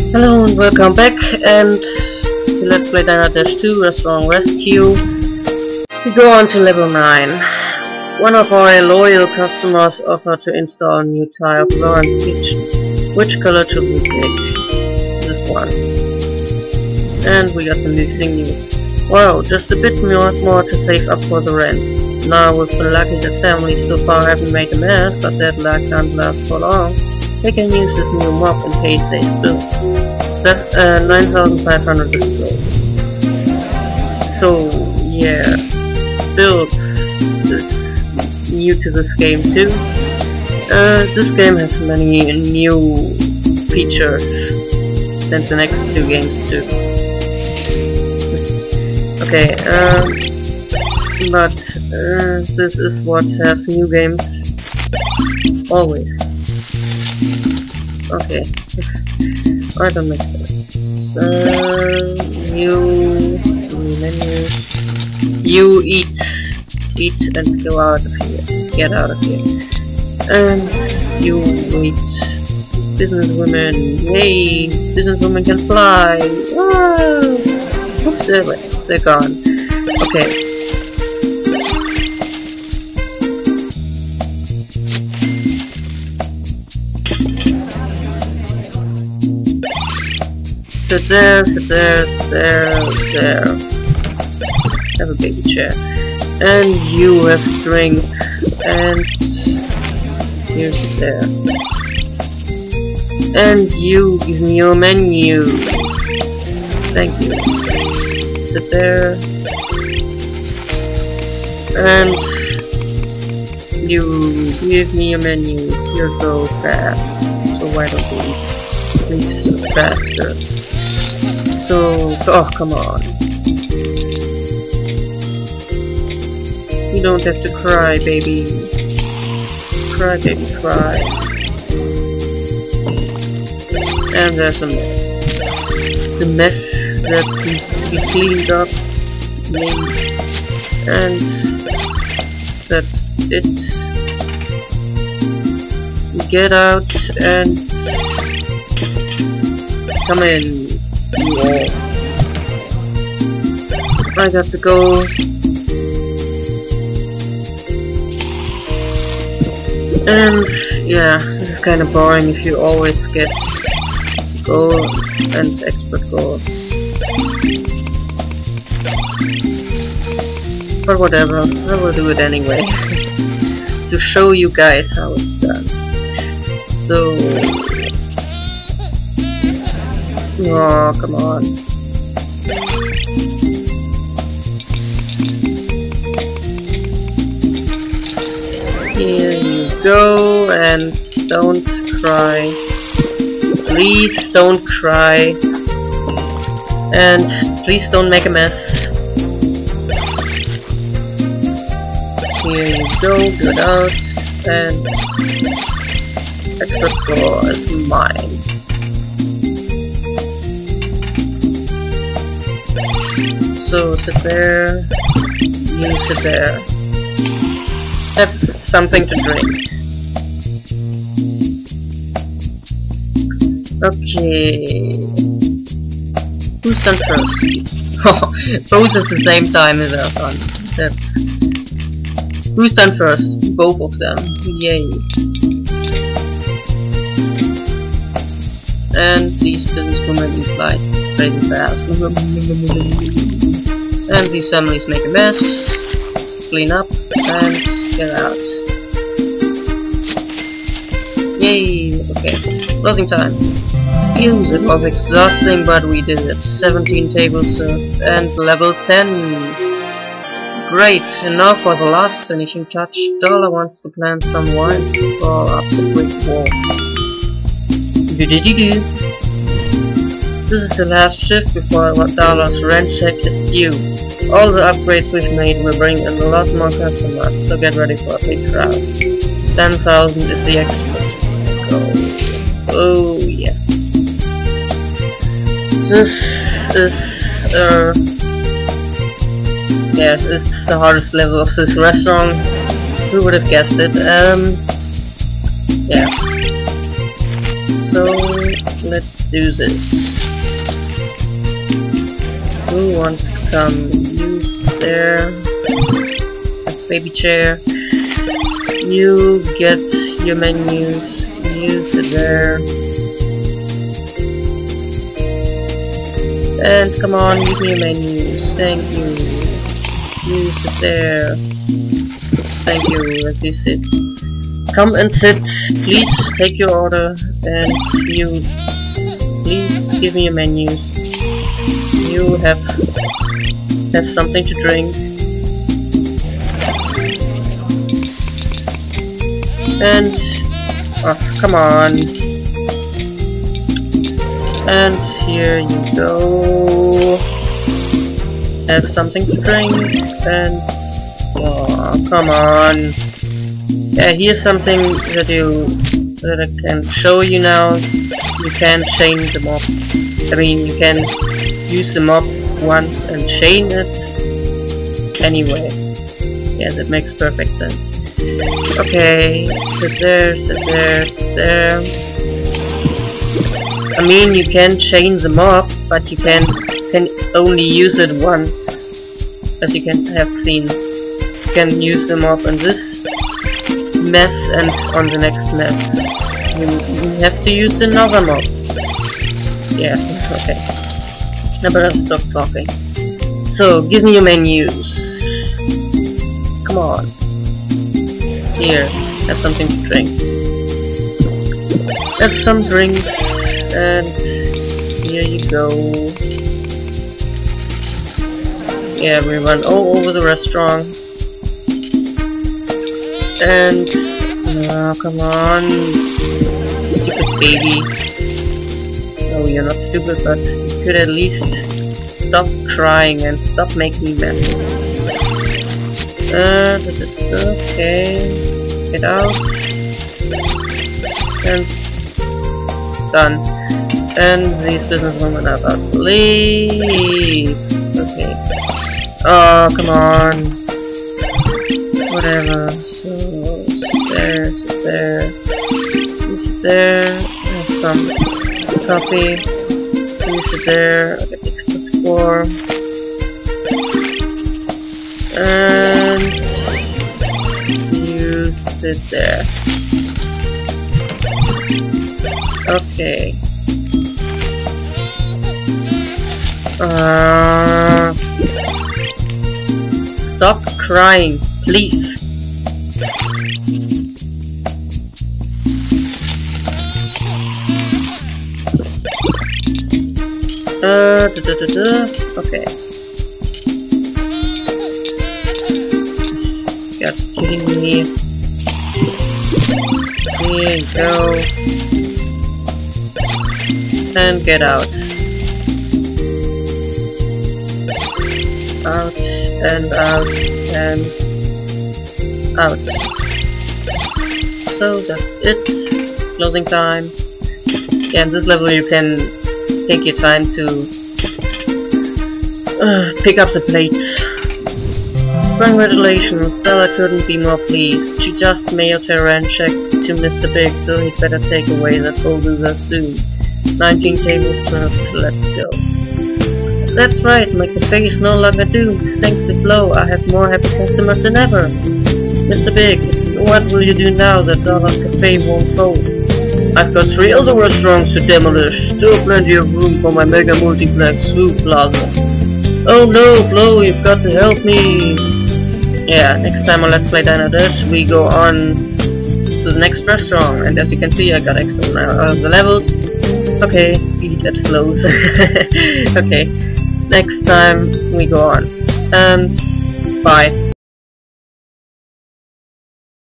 Hello and welcome back and to Let's Play Diner Dash 2 Restaurant Rescue. We go on to level 9. One of our loyal customers offered to install a new tile for Lauren's kitchen. Which color should we pick? This one. And we got something new. Wow, just a bit more to save up for the rent. Now we've been lucky that families so far haven't made a mess, but that luck can't last for long. They can use this new mop in case they spill. 9,500 is spilled. So, yeah, spilled is new to this game too. This game has many new features than the next two games too. Okay, but this is what have new games always. Okay, I don't make sense. New menu. You eat and go out of here. Get out of here. And you eat. Businesswomen. Yay! Businesswomen can fly. Whoa! Oops, they're gone. Okay. Sit there. Have a baby chair. And you have to drink. And you sit there. And you give me your menu. Thank you. Sit there. And you give me your menu. You're so fast. So why don't we eat so faster? So, oh, come on. You don't have to cry, baby. Cry, baby, cry. And there's a mess. The mess that needs to be cleaned up. And that's it. Get out and come in. I got to go. And yeah, this is kind of boring if you always get to go and expert gold. But whatever, I will do it anyway. To show you guys how it's done. So... oh, come on. Here you go, and don't cry. Please don't cry. And please don't make a mess. Here you go, good out, and expert score is mine. So sit there, you sit there. Have something to drink. Okay. Who's done first? Oh, both at the same time is our fun. That's... who's done first? Both of them. Yay. And these businesswomen eat like crazy fast. And these families make a mess, clean up, and get out. Yay! Okay, closing time. Yes, it was exhausting, but we did it. 17 tables and level 10. Great, and now for the last finishing touch. Dollar wants to plant some vines for up the brick walls. Do-do-do-do. This is the last shift before Dollar's rent check is due. All the upgrades we've made will bring in a lot more customers, so get ready for a big crowd. 10,000 is the expert goal. Oh yeah. This is yeah, it's the hardest level of this restaurant. Who would have guessed it? Yeah. So let's do this. Who wants to come use their baby chair? You get your menus, use it there. And come on, give me your menus, thank you. Use it there. Thank you, let you sit. Come and sit, please take your order, and you please give me your menus. You have something to drink. And oh, come on. And here you go. Have something to drink. And oh, come on. Yeah, here's something that I can show you now. You can chain them up. I mean, you can use the mob once and chain it. Anyway, yes, it makes perfect sense. Okay, sit there, sit there, sit there. I mean, you can chain the mob, but you can only use it once, as you can have seen. You can use the mob on this mess and on the next mess. You have to use another mob. Yeah, okay. I better stop talking. So, give me your menus. Come on. Here, have something to drink. Have some drinks, and here you go. Yeah, we run all over the restaurant. And, come on. Stupid baby. No, you're not stupid, but you could at least stop crying and stop making messes. Okay. Get out. And done. And these businesswomen are about to leave. Okay. Oh, come on. Whatever. So, sit there. You sit there. Have some coffee. You sit there. I'll get the expert score. And you sit there. Okay. Stop crying, please. Okay. You're kidding me. Here you go. And get out. Out and out and out. So that's it. Closing time. Yeah, in this level you can take your time to pick up the plates. Congratulations, Stella couldn't be more pleased. She just mailed her rent check to Mr. Big, so he'd better take away that bulldozer soon. 19 tables served, let's go. That's right, my cafe is no longer doomed. Thanks to Flo, I have more happy customers than ever. Mr. Big, what will you do now that Dollars Cafe won't fold? I've got 3 other restaurants to demolish. Still plenty of room for my mega multiplex food plaza. Oh no, Flo, you've got to help me. Yeah, next time on Let's Play Dino Dash, we go on to the next restaurant, and as you can see, I got extra the levels. Okay, beat at flows. Okay, next time we go on. Bye.